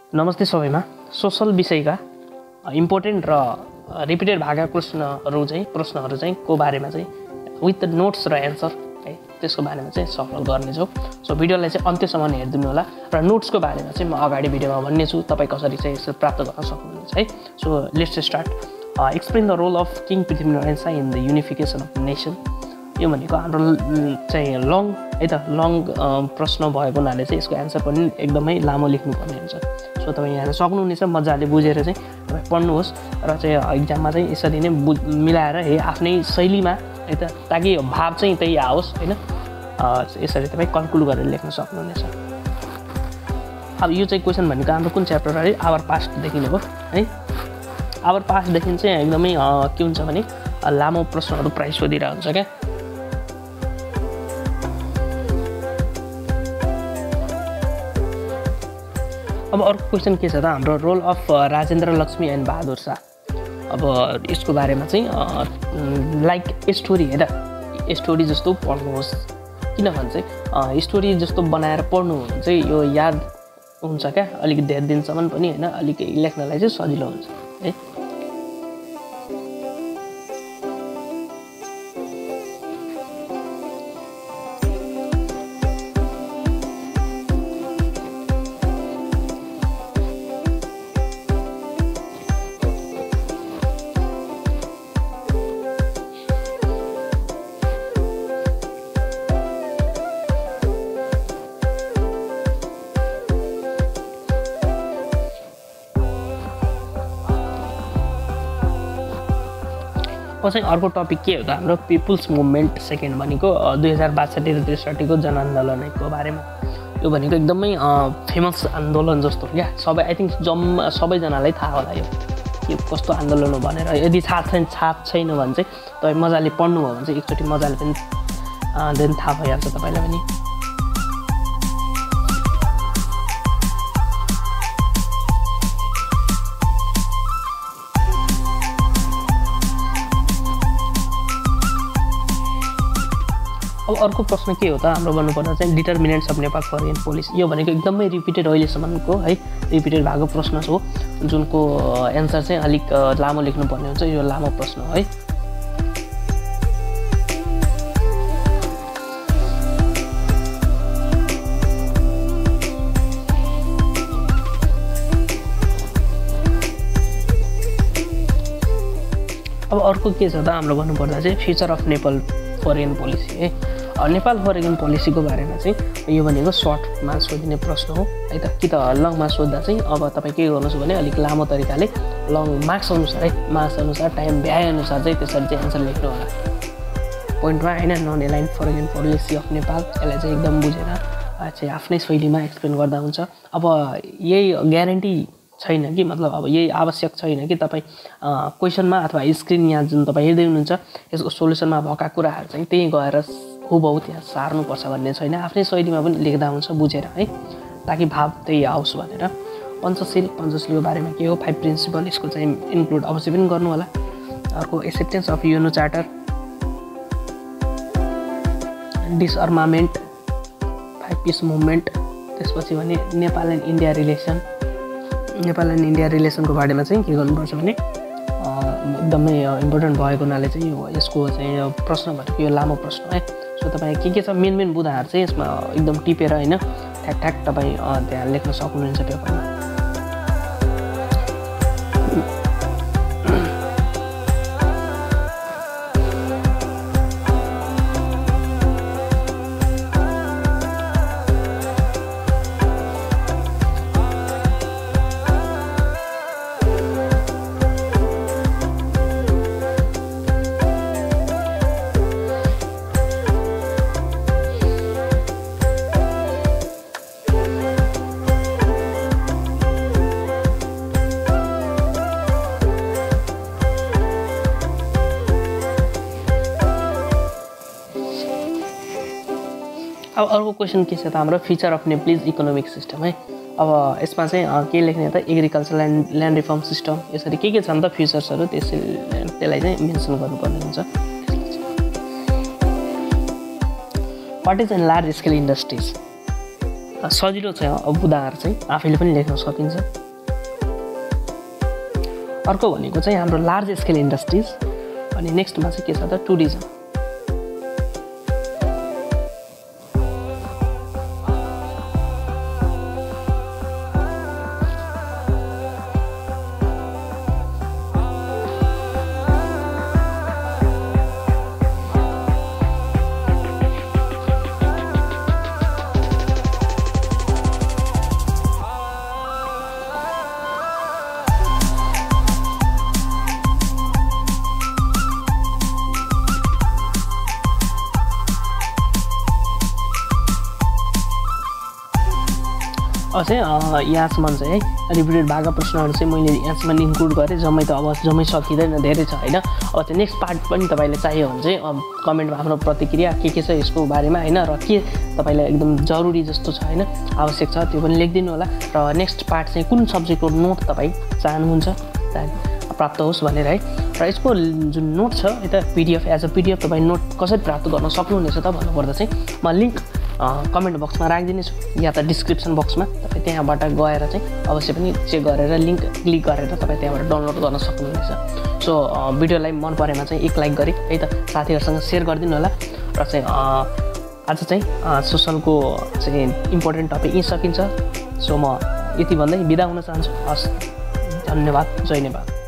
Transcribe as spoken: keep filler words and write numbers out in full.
नमस्ते सबैमा। सोसल विषयका इम्पोर्टेन्ट र रिपिटेड भएका प्रश्नहरू चाहिँ प्रश्नहरू चाहिँ को बारेमा चाहिँ विथ नोट्स र एन्सर है त्यसको बारेमा चाहिँ सफल गर्नेछौँ। सो भिडियोलाई चाहिँ अन्त्यसम्म हेरिदिनु होला र नोट्सको बारेमा चाहिँ म अगाडि भिडियोमा भन्नेछु तपाईँ कसरी चाहिँ यसो प्राप्त गर्न सक्नुहुन्छ है। So let's start. Explain the role of king Prithvinarayan in the unification of nation. यो भनेको हाम्रो चाहिँ लङ है त लङ प्रश्न भएको हुनाले चाहिँ यसको एन्सर पनि एकदमै लामो लेख्नुपर्ने हुन्छ। सो तपाईँ यहाँ सक्नुहुनेछ मजाले बुझेर चाहिँ तपाईँ पढ्नुहोस् र चाहिँ इक्जाममा चाहिँ यसरी नै बु मिलाएर है आफ्नै शैलीमा है त ताकि भाव चाहिँ त्यही आओस् होइन। यसरी तपाईँ कन्क्लुड गरेर लेख्न सक्नुहुनेछ। अब यो चाहिँ क्वेसन भनेको हाम्रो कुन च्याप्टर अरे आवर पास्टदेखि हो है। आवर पास्टदेखि चाहिँ एकदमै के हुन्छ भने लामो प्रश्नहरू प्रायः सोधिरहेको हुन्छ क्या। अब अर्को क्वेसन के छ त हाम्रो role of Rajendra Laxmi and Bahadur Shah. अब यसको बारेमा चाहिँ लाइक स्टोरी है त स्टोरी जस्तो पढ्नुहोस्। किनभने चाहिँ स्टोरी जस्तो बनाएर पढ्नु चाहिँ यो याद हुन्छ क्या अलिक धेरै दिनसम्म पनि होइन। अलिक लेख्नलाई चाहिँ सजिलो हुन्छ है। चाहिँ अर्को टपिक के हो त हाम्रो पिपुल्स मुभमेन्ट सेकेन्ड भनेको दुई हजार बासठी र त्रिसठीको जनआन्दोलनको बारेमा। यो भनेको एकदमै फेमस आन्दोलन जस्तो क्या सबै आई थिङ्क जम्मा सबैजनालाई थाहा होला यो के कस्तो आन्दोलन हो भनेर। यदि थाहा छैन थाहा छैन भने चाहिँ तपाईँ मजाले पढ्नुभयो भने चाहिँ एकचोटि मजाले पनि देन थाहा भइहाल्छ तपाईँलाई पनि। अब अर्को प्रश्न के हो त हाम्रो भन्नुपर्दा चाहिँ determinants of Nepal foreign policy. यो भनेको एकदमै रिपिटेड अहिलेसम्मको है रिपिटेड भएको प्रश्न हो जुनको एन्सर चाहिँ अलिक लामो लेख्नुपर्ने हुन्छ। यो लामो प्रश्न है। अब अर्को के छ त हाम्रो भन्नुपर्दा चाहिँ future of Nepal foreign policy है। नेपाल फरेन पोलिसीको बारेमा चाहिँ यो भनेको सर्टमा सोधिने प्रश्न हो है त। कि त लङमा सोद्धा चाहिँ अब तपाईँ के गर्नुहोस् भने अलिक लामो तरिकाले लङ मार्क्स अनुसार है मार्क्स अनुसार टाइम भ्याएअनुसार चाहिँ त्यसरी चाहिँ एन्सर लेख्नु होला पोइन्टमा होइन। Non aligned foreign policy of Nepal यसलाई चाहिँ एकदम बुझेर चाहिँ आफ्नै शैलीमा एक्सप्लेन गर्दा हुन्छ। अब यही ग्यारेन्टी छैन कि मतलब अब यही आवश्यक छैन कि तपाईँ क्वेसनमा अथवा स्क्रिन यहाँ जुन तपाईँ हेर्दै हुनुहुन्छ यसको सोल्युसनमा भएका कुराहरू चाहिँ त्यहीँ गएर हुबहु त्यहाँ सार्नुपर्छ भन्ने छैन। आफ्नै शैलीमा पनि लेख्दा हुन्छ बुझेर है ताकि भाव त्यही आओस् भनेर। पञ्चशील पञ्चशीलको बारेमा के हो फाइभ प्रिन्सिपल यसको चाहिँ इन्क्लुड अवश्य पनि गर्नु होला। अर्को acceptance of UN charter, disarmament, five peace movement, त्यसपछि भने Nepal and India relation. Nepal and India रिलेसनको बारेमा चाहिँ के गर्नुपर्छ भने एकदमै इम्पोर्टेन्ट भएको हुनाले चाहिँ यो यसको चाहिँ प्रश्न भनेको यो लामो प्रश्न है। सो तपाईँ के के छ मेन मेन बुदाहरू चाहिँ यसमा एकदम टिपेर होइन ठ्याक ठ्याक तपाईँ त्यहाँ लेख्न सक्नुहुन्छ पेपरमा। अब अर्को क्वेसन के छ त हाम्रो future of Nepalese economic system है। अब यसमा चाहिँ के लेख्ने त agriculture land land reform system यसरी के के छन् त फ्युचर्सहरू त्यसलाई त्यसलाई चाहिँ मेन्सन गर्नुपर्ने हुन्छ। What is an large scale industries सजिलो छ बुदाहरू चाहिँ आफैले पनि लेख्न सकिन्छ। अर्को भनेको चाहिँ हाम्रो लार्ज स्केल इन्डस्ट्रिज। अनि नेक्स्टमा चाहिँ के छ त टुरिज्म। अझै यहाँसम्म चाहिँ है रिपिटेड भएका प्रश्नहरू चाहिँ मैले यहाँसम्म इन्क्लुड गरेँ। जम्मै त अब जम्मै सकिँदैन, धेरै छ होइन। अब चाहिँ नेक्स्ट पार्ट पनि तपाईँले चाहियो भने चाहिँ कमेन्टमा आफ्नो प्रतिक्रिया के के छ यसको बारेमा होइन, र के तपाईँलाई एकदम जरुरी जस्तो छ होइन, आवश्यक छ त्यो पनि लेखिदिनु होला। र नेक्स्ट पार्ट चाहिँ कुन सब्जेक्टको नोट तपाईँ चाहनुहुन्छ प्राप्त होस् भनेर है। र यसको जुन नोट छ यता पिडिएफ एज अ पिडिएफ तपाईँ नोट कसरी प्राप्त गर्न सक्नुहुनेछ त भन्नुपर्दा चाहिँ म लिङ्क कमेन्ट बक्समा राखिदिनेछु या त डिस्क्रिप्सन बक्समा। तपाईँ त्यहाँबाट गएर चाहिँ अवश्य पनि चेक गरेर लिङ्क क्लिक गरेर तपाईँ त्यहाँबाट डाउनलोड गर्न सक्नुहुनेछ। सो भिडियोलाई मन परेमा चाहिँ एक लाइक गरी है त साथीहरूसँग सेयर गरिदिनु होला। र चाहिँ आज चाहिँ सोसलको चाहिँ इम्पोर्टेन्ट टपिक यहीँ सकिन्छ। सो म यति भन्दै बिदा हुन चाहन्छु। हस्, धन्यवाद, जय नेपाल।